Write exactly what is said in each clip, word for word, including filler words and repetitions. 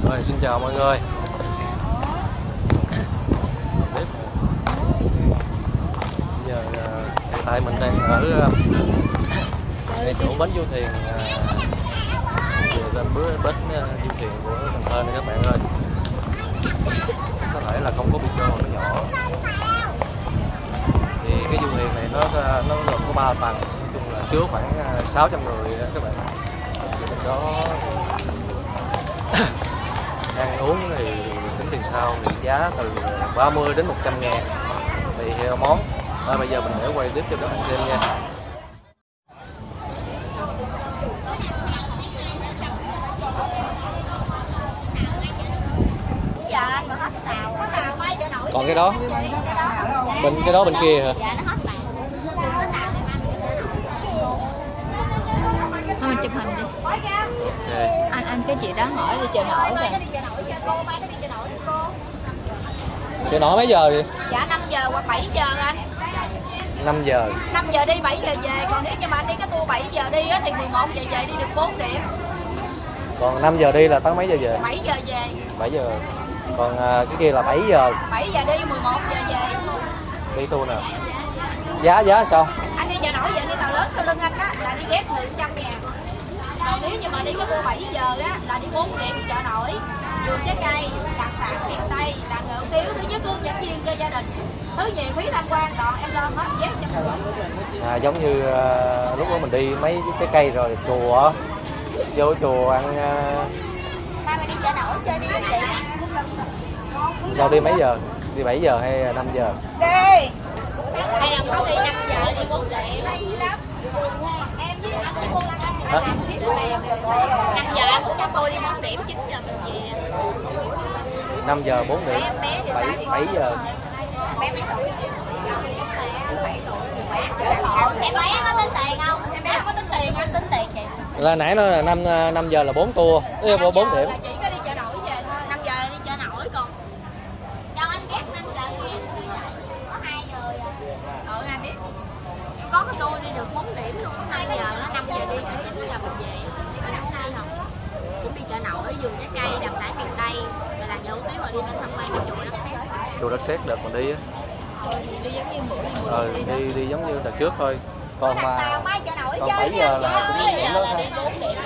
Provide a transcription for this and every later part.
Rồi, xin chào mọi người. Giờ hiện tại mình đang ở ngay chỗ bến du thuyền, về bến bến du thuyền của Cần Thơ này các bạn ơi. Có thể là không có video nó nhỏ. Thì cái du thuyền này nó nó gồm có ba tầng, nói chung là chứa khoảng sáu trăm người các bạn. Thì bên đó ăn uống thì tính tiền sau, thì giá từ ba mươi đến một trăm ngàn tùy theo món. Rồi bây giờ mình sẽ quay tiếp cho các bạn xem nha. Còn cái đó bên cái đó bên kia hả? Thôi chụp hình đi. Okay. Anh anh cái chị đó hỏi đi chợ nổi kìa. Chợ nổi mấy giờ vậy? Dạ năm giờ hoặc bảy giờ anh. năm giờ. năm giờ đi bảy giờ về, còn nếu như mà anh đi cái tour bảy giờ đi á thì mười một giờ về đi được bốn điểm. Còn năm giờ đi là tới mấy giờ về? bảy giờ về. bảy giờ. Còn à, cái kia là bảy giờ. bảy giờ đi, mười một giờ về. Đi tour nào. Giá giá sao? Anh đi chợ nổi vậy đi tàu lớn sau lưng anh á là đi ghép người một trăm ngàn. Còn nếu như mà đi cái tour bảy giờ á là đi bốn điểm chợ nổi, vườn trái cây, đặc sản miền Tây, là ngựa tiếu, thứ nhất hướng dẫn viên cho gia đình. Thứ nhì phí tham quan, đoạn em lo hết ghép trăm rưỡi. À, giống như à, lúc đó mình đi mấy trái cây rồi chùa, vô chùa ăn. À... Mai mà đi chợ nổi chơi đi cái gì? Sao đi mấy giờ? Đi bảy giờ hay năm giờ? Đi. Hay là không đi năm giờ đi bốn điểm. Em với anh đi cô Lan Anh. năm giờ anh cũng cho tôi đi bốn điểm, chín giờ mình về. năm giờ bốn điểm. bảy bảy giờ. Em bé có tính tiền không? Em bé có tính tiền, anh tính tiền kìa. Là nãy nó là năm năm giờ là bốn tour, bốn điểm. Chỉ có đi chợ nổi về thôi. năm giờ đi chợ nổi, còn cho anh biết năm giờ đi có hai người à. Ừ anh biết. Có cái tour đi được bốn điểm luôn, hai giờ nó năm giờ đi tới chín giờ mình về. Có đâu hay không? Cũng đi chợ nổi, vườn trái cây, đặc sản miền Tây, rồi là dấu tí rồi đi lên tham quan cái chùa Đất Sét. Chùa Đất Sét đợt mình đi á. Đi giống như mỗi người. Ờ, đi đi giống như đợt trước thôi. Còn mà còn bảy giờ là cũng bảy điểm giờ đó là thôi. đi bốn điểm.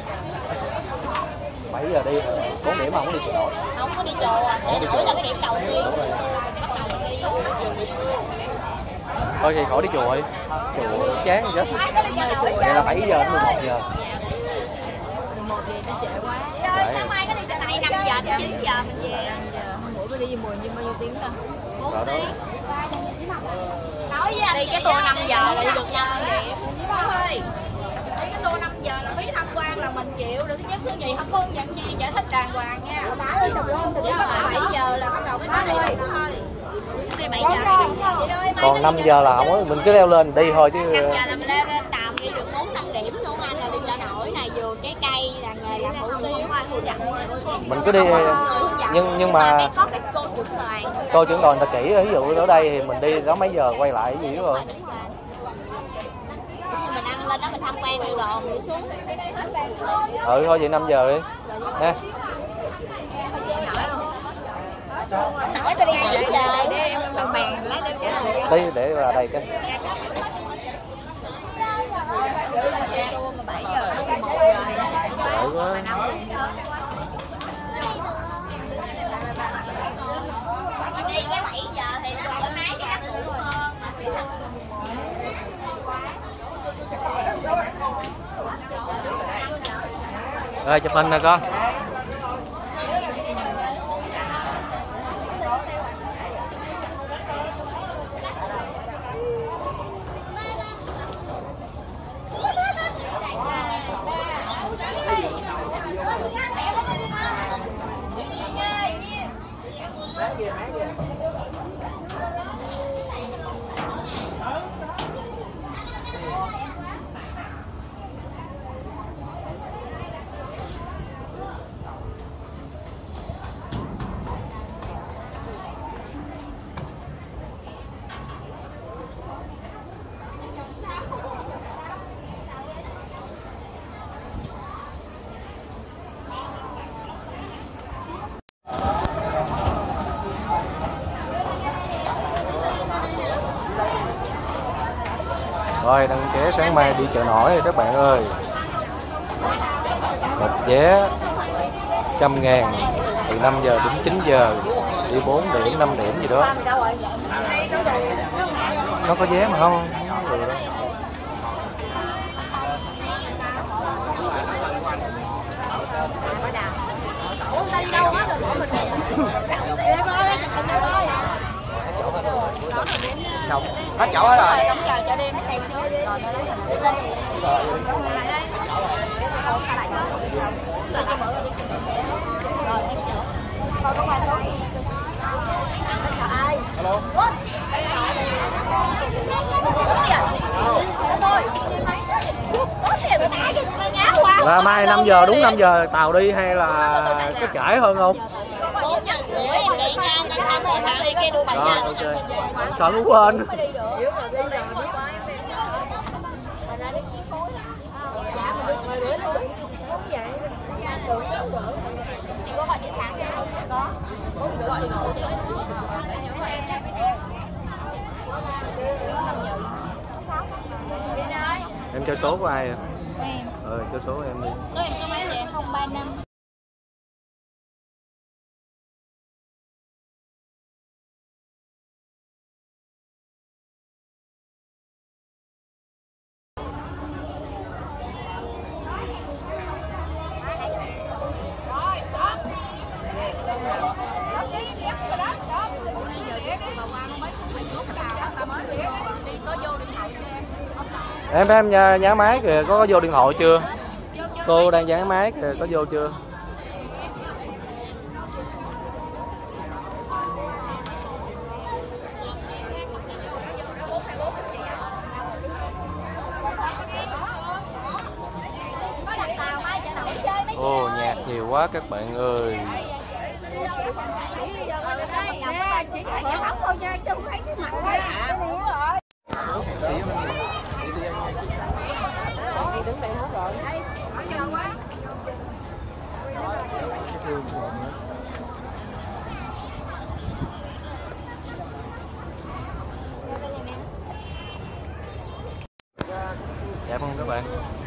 bảy giờ đi bốn điểm mà không có đi chợ nổi. Không có đi chùa, chợ nổi là cái điểm đầu tiên. Bắt đầu đi. Thôi thì khỏi đi chùa đi. Chùa chán chứ. Vậy là bảy giờ đến mười một giờ. mười một giờ nó trễ quá. Ơi, sáng mai có đi chợ này năm giờ tới chín giờ mình về. năm giờ hôm bữa mới đi mười nhưng bao nhiêu tiếng ta? bốn tiếng. Nói với anh đi cái tour năm giờ là đi được năm điểm. Thôi. Đi cái tour năm giờ là phí tham quan là mình chịu, được thứ nhất thứ nhì không có hướng dẫn viên giải thích đàng hoàng nha. bảy giờ là bắt đầu mới có đi được thôi. Đi bảy giờ. Còn năm giờ là không có, mình cứ leo lên đi thôi chứ. năm giờ là mình leo lên tàu đi được bốn năm điểm luôn anh, là đi chợ nổi này, vườn trái cây, là nghề làm hủ tiếu. Mình cứ đi nhưng nhưng mà có cái cô trưởng đoàn. cô trưởng đoàn ta chỉ, ví dụ ở đây thì mình đi đó mấy giờ quay lại cái gì đó rồi. Như mình ăn lên đó mình tham quan đồ đồ mình đi xuống. Ừ thôi vậy năm giờ đi. Nha. Nổi tôi đi bảy giờ đi em bằng bàn lấy lên cái này. Tí để vào đây cái. bảy giờ nó mười một giờ thì chạy quá. Đợi quá. Mà năm giờ thì sớm quá. Đi cái bảy giờ thì nó thoải mái cái ăn ngủ hơn mà phải làm. Rồi chụp hình nè con. Rồi đăng vé sáng mai đi chợ nổi rồi các bạn ơi. Một vé trăm ngàn, từ năm giờ đến chín giờ, đi bốn điểm, năm điểm gì đó. Nó có vé mà không? Không được đâu. Xong, hết chỗ hết rồi. Là mai năm giờ, đúng năm giờ tàu đi hay là có trễ hơn không? bốn giờ rưỡi em điện cho anh, anh tham gia thằng đi kia được bảy Rồi, giờ. ok. Sợ nó quên. Chị có gọi điện sáng chưa? Có. Gọi điện thoại. Em cho số của ai à? Em. Ờ, cho số em đi. Số em số mấy vậy? không ba năm. Em em nhà, nhà máy kìa, có, có vô điện thoại chưa? Cô đang dán máy kìa, có vô chưa? Ồ, nhạc nhiều quá các bạn ơi. Dạ không các bạn.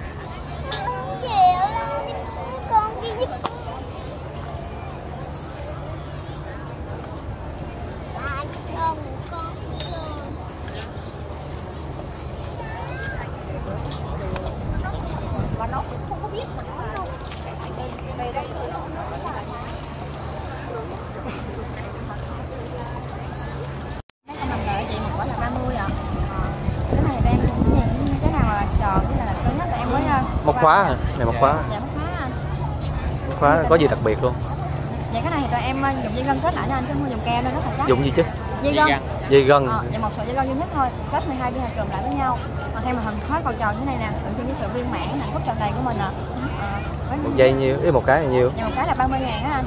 Một khóa hả? Này một khóa. Dạ một khóa anh. Một khóa có gì đặc biệt luôn? Dạ cái này thì tụi em dùng dây gân kết lại nha anh, chứ không dùng keo nên rất là chắc. Dùng gì chứ? Dây gân. Dây gân. Ờ, dạ một sợi dây gân duy nhất thôi, kết mười hai viên hạt cườm lại với nhau. Còn thêm mà hình khói cầu tròn như này nè, tượng trưng với sự viên mãn hạnh phúc trọn đầy của mình ạ. À, một dây nhiêu? Ý một cái là nhiêu? Dạ một cái là ba mươi ngàn á anh.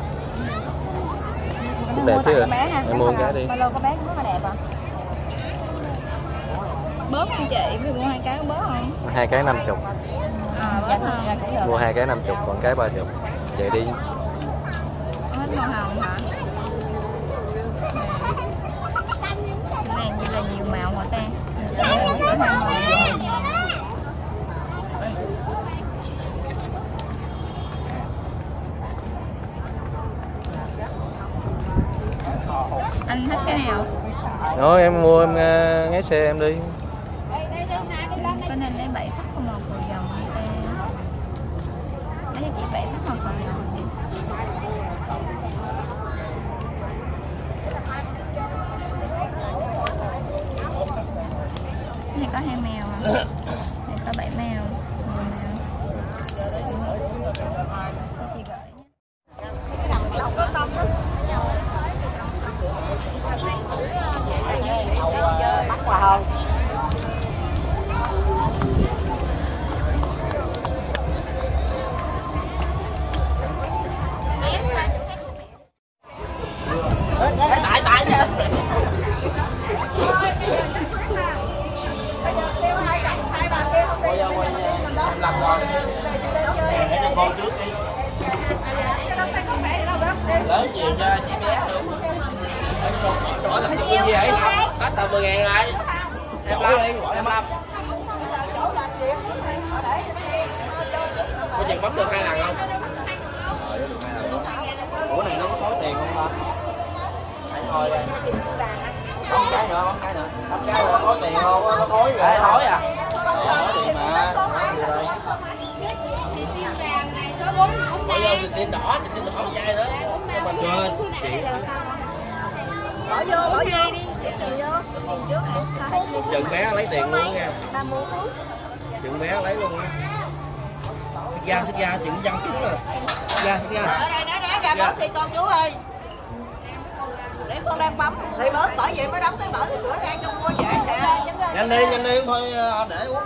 Cũng đẹp chứ. Em mua cái đi. Ba lô có bé cũng rất là đẹp ạ. Bớt không chị? Ví dụ mua hai cái có bớt không? Hai cái năm chục. À, dạ, dạ, cũng được. Mua hai cái năm chục, còn cái ba chục. Vậy đi. Hết màu hồng hả? Cái này như là nhiều màu mà ta. Anh thích cái nào? Rồi em mua em uh, nghe xe em đi. Cái này lấy bảy sắc không màu cầu vồng ta. Lấy cho chị bảy sắc màu cầu vồng nha. Cái này có hai mèo à? Này có bảy mèo, mười mèo. Chị gửi Bắt quà hơn. Tại tại nè. Em làm rồi. Để cho con trước đi. Lớn nhiều cho chị bé đúng. Gọi là thấy con gì vậy? Hết tầm mười ngàn lại. Em làm đi, gọi em làm. chừng bấm được hai lần không? Rồi được hai lần luôn. Ủa này nó có khối tiền không ta? Hãy thôi đây. Bấm cái nữa, bấm cái nữa. Bấm cái nữa khối tiền không? Nó khối rồi. Đấy, khối à? Khối tiền mà. Bây giờ xịt tin đỏ, xịt tin đỏ dai nữa. Mình cho chị. Bỏ vô, bỏ vô đi, tiền vô, tiền trước hả? Chừng bé lấy tiền luôn nha. Ba mua. Chừng bé lấy luôn á. Xịt da, xịt da, chừng văng trúng rồi. Xịt da, xịt da. Ở đây, để để ra bớt thì con chú ơi. Để con đang bấm. Thì bớt, bởi vậy mới đóng cái mở cái cửa ra cho mua vậy nè. Nhanh đi, nhanh đi thôi để uống.